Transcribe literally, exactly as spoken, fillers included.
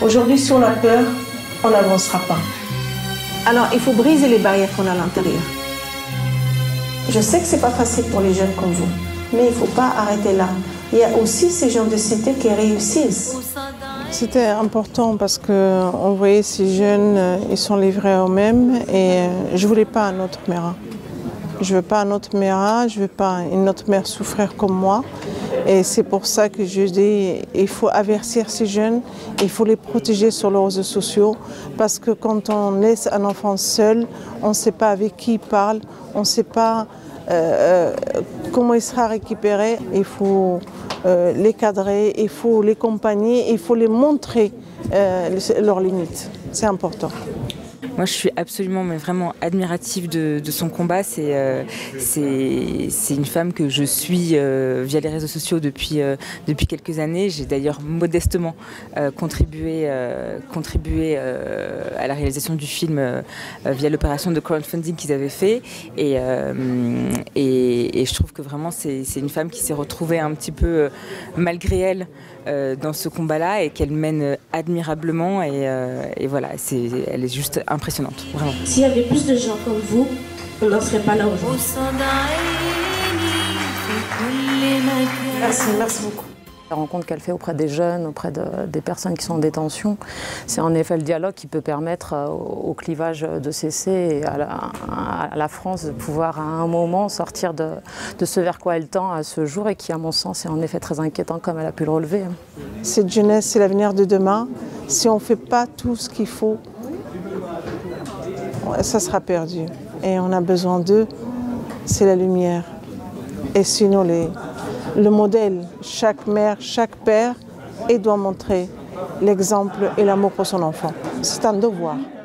Aujourd'hui, si on a peur, on n'avancera pas. Alors, il faut briser les barrières qu'on a à l'intérieur. Je sais que ce n'est pas facile pour les jeunes comme vous, mais il ne faut pas arrêter là. Il y a aussi ces gens de cité qui réussissent. C'était important parce qu'on voyait ces jeunes, ils sont livrés à eux-mêmes et je ne voulais pas un autre Mera. Je ne veux pas un autre Mera, je ne veux pas une autre mère souffrir comme moi. Et c'est pour ça que je dis qu'il faut avertir ces jeunes, il faut les protéger sur les réseaux sociaux parce que quand on laisse un enfant seul, on ne sait pas avec qui il parle, on ne sait pas euh, comment il sera récupéré. Il faut euh, les cadrer, il faut les accompagner, il faut les montrer euh, leurs limites. C'est important. Moi, je suis absolument, mais vraiment admirative de, de son combat. C'est euh, c'est une femme que je suis euh, via les réseaux sociaux depuis, euh, depuis quelques années. J'ai d'ailleurs modestement euh, contribué, euh, contribué euh, à la réalisation du film euh, via l'opération de crowdfunding qu'ils avaient fait. Et, euh, et, et je trouve que vraiment, c'est une femme qui s'est retrouvée un petit peu, euh, malgré elle, euh, dans ce combat-là et qu'elle mène admirablement. Et, euh, et voilà, c'est, elle est juste impressionnante. Vraiment. S'il y avait plus de gens comme vous, on n'en serait pas là aujourd'hui. Merci, merci beaucoup. La rencontre qu'elle fait auprès des jeunes, auprès de, des personnes qui sont en détention, c'est en effet le dialogue qui peut permettre au, au clivage de cesser et à la, à la France de pouvoir à un moment sortir de, de ce vers quoi elle tend à ce jour et qui, à mon sens, est en effet très inquiétant comme elle a pu le relever. Cette jeunesse, c'est l'avenir de demain. Si on ne fait pas tout ce qu'il faut, ça sera perdu. Et on a besoin d'eux, c'est la lumière. Et sinon, les, le modèle, chaque mère, chaque père, il doit montrer l'exemple et l'amour pour son enfant. C'est un devoir.